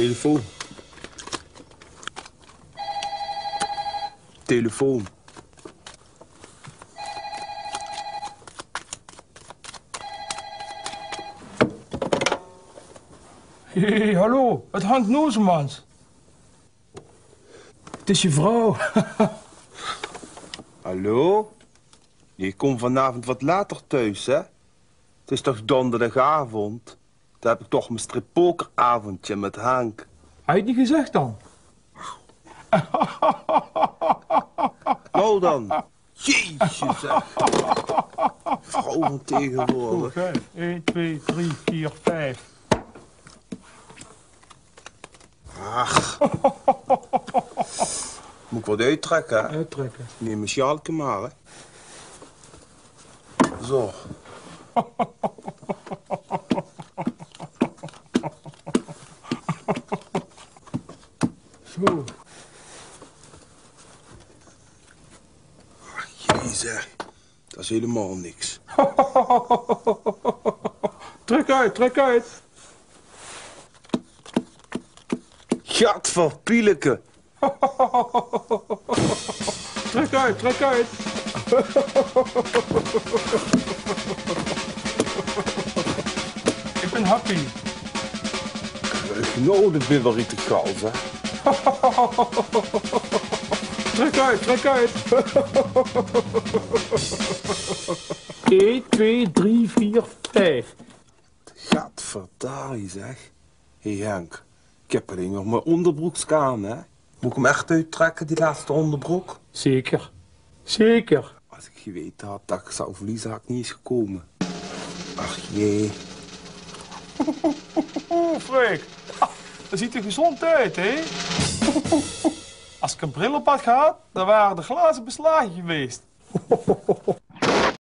Telefoon. Telefoon. Hé, hallo, het hangt Nozemans. Het is je vrouw. Hallo? Je komt vanavond wat later thuis, hè? Het is toch donderdagavond? Dan heb ik toch mijn strippokeravondje met Hank. Had je het niet gezegd dan? Nou dan. Jezus, zeg. Vrouw van tegenwoordig. 1, 2, 3, 4, 5. Ach. Moet ik wat uittrekken, hè? Uittrekken. Neem mijn sjaalke maar, hè. Zo. Zo. Jezus, dat is helemaal niks. Trek uit, trek uit. Gadverpieleke. Trek uit, trek uit. Ik ben happy. Nou, de bibberie te gals, hè. Trek uit, trek uit. 1, 2, 3, 4, 5. Gadverdarie, zeg. Hé, Henk, ik heb alleen nog mijn onderbroeks aan, hè. Moet ik hem echt uittrekken, die laatste onderbroek? Zeker. Zeker. Als ik geweten had dat ik zou verliezen, had ik niet eens gekomen. Ach jee. Freek, dat ziet er gezond uit, hè? Als ik een bril op had gehad, dan waren de glazen beslagen geweest.